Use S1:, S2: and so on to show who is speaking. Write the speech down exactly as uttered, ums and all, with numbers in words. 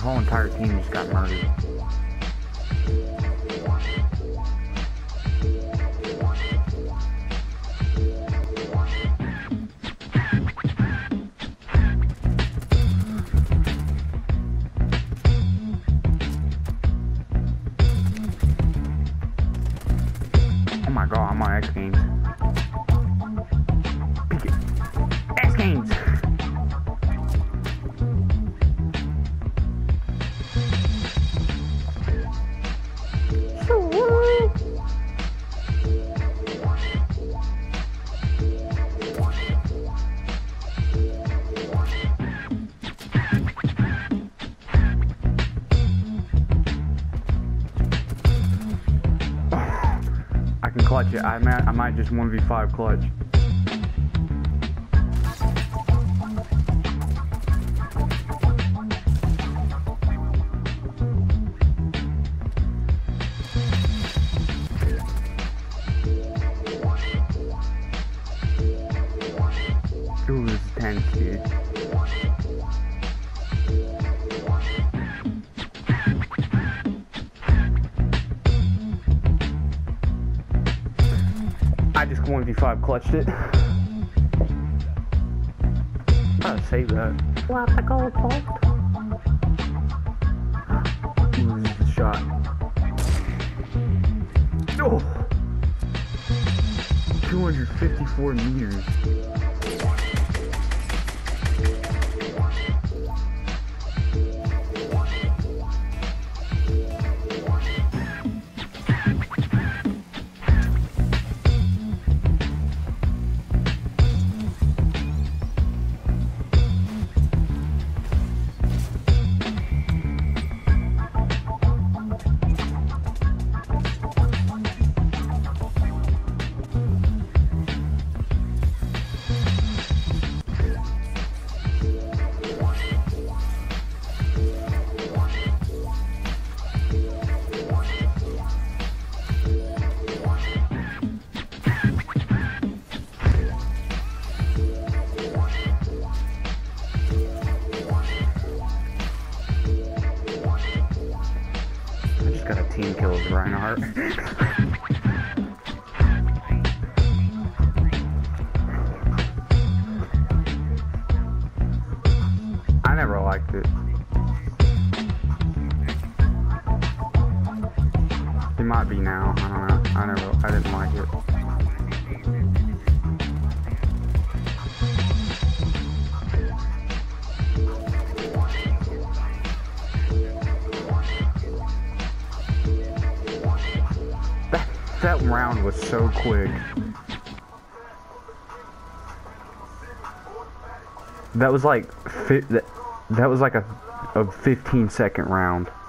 S1: whole entire team just got murdered. Oh my god, I'm on X Games. Pick it. X Games! I can clutch it. I might, I might just one v five clutch. Ooh, this is tense, dude. I just one v five clutched it. Gotta save that.
S2: What the gold vault?
S1: Ooh, this is the shot. Oh! two hundred fifty-four meters. Got a team kill with Reinhardt. I never liked it. It might be now. I don't know. I never. I didn't like it. That round was so quick. That was like fi that, that was like a, a fifteen second round.